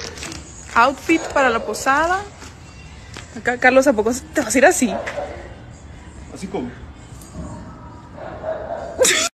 Outfit para la posada. Acá, Carlos, ¿a poco te vas a ir así? Así como.